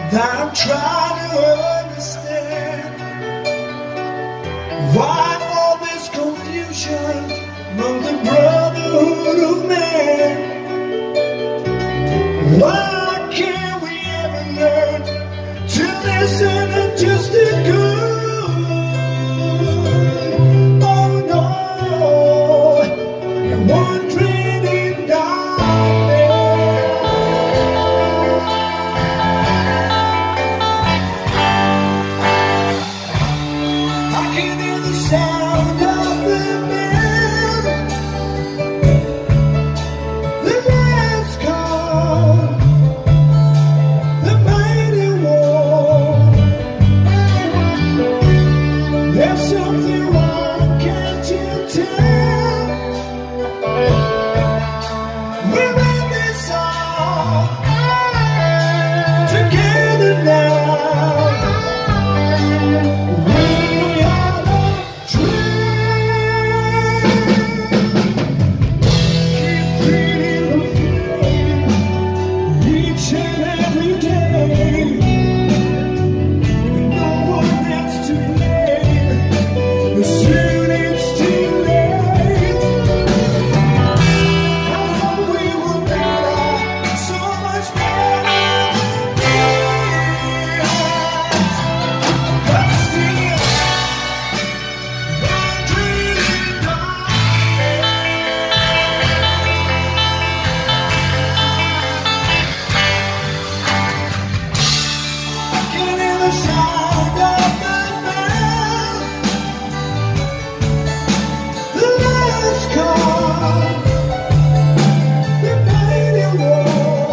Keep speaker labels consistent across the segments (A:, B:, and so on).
A: that I'm trying to understand. Why all this confusion among the brotherhood of man? Why can't we ever learn to listen and just do good? Oh no, we're wandering in darkness. I can hear the sound of the bell, the last call, the mighty war. There's something wrong, can't you tell? We're in this all together now. We are the dream. Keep feeding the flame each and every day. No one else to blame. Soon it's too late. I thought we were better, so much better than this. But still, wandering in darkness. I can hear the sound of the bell, the last call, the mighty war.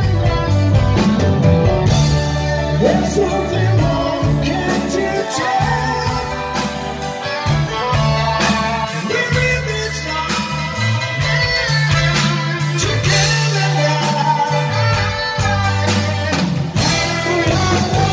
A: There's something wrong, can't you tell? We're in this all together now. We are the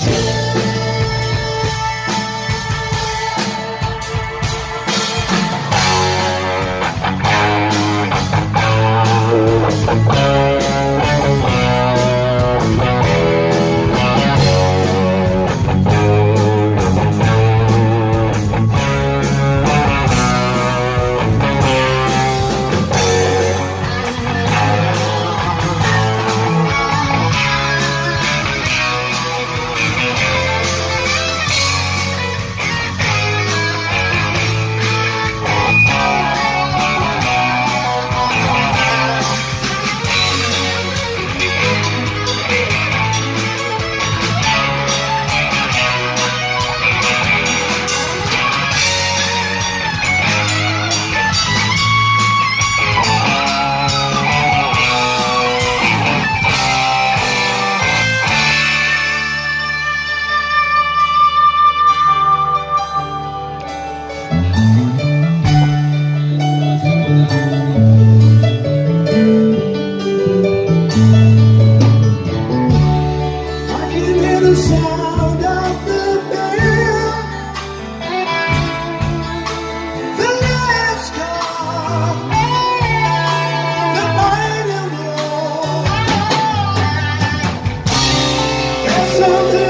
A: sound of the bell, the last call, the mighty war. There's something